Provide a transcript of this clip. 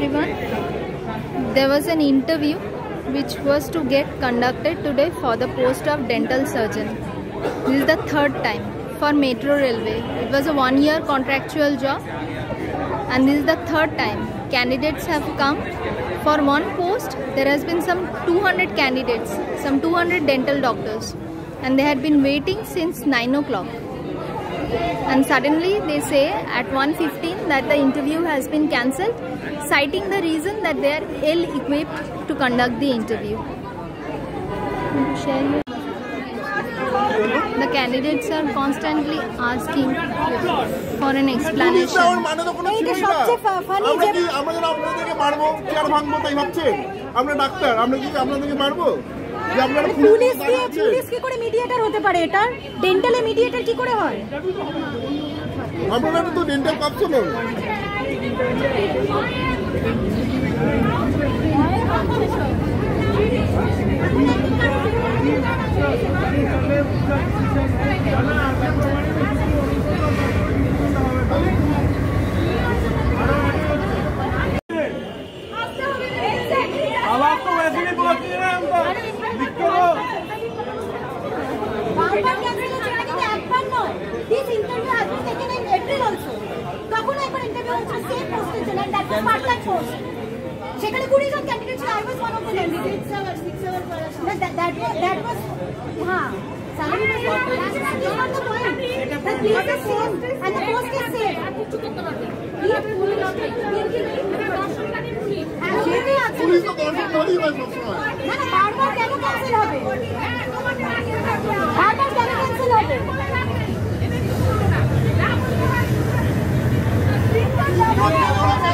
everyone. There was an interview which was to get conducted today for the post of dental surgeon. This is the third time for Metro Railway. It was a 1-year contractual job and this is the third time candidates have come. For one post there has been some 200 candidates, some 200 dental doctors, and they had been waiting since 9 o'clock. And suddenly they say at 1:15 that the interview has been cancelled, citing the reason that they are ill-equipped to conduct the interview. The candidates are constantly asking for an explanation. Police কি করে mediator হতে পারে? এটা ডেন্টালে mediator কি করে হয়? আমরা তো ডেন্টাল কাপছো না। अब आपको वैसे भी बहुत ही है हमको लिख के दो बार-बार कैंसिल হচ্ছে না কিন্তু একবার নয় this interview has been taken in April also তখন একবার ইন্টারভিউ হচ্ছে সেম পোস্টের জন্য that was part time post সেখানে 20 জন ক্যান্ডিডেট ছিল I was one of the candidates 6 hour that was হ্যাঁ salary was not the point the place is same and the post is same police তো দর্শক করেই হয় সবসময় না না বারবার কেন ক্যান্সেল হবে বারবার কেন ক্যান্সেল হবে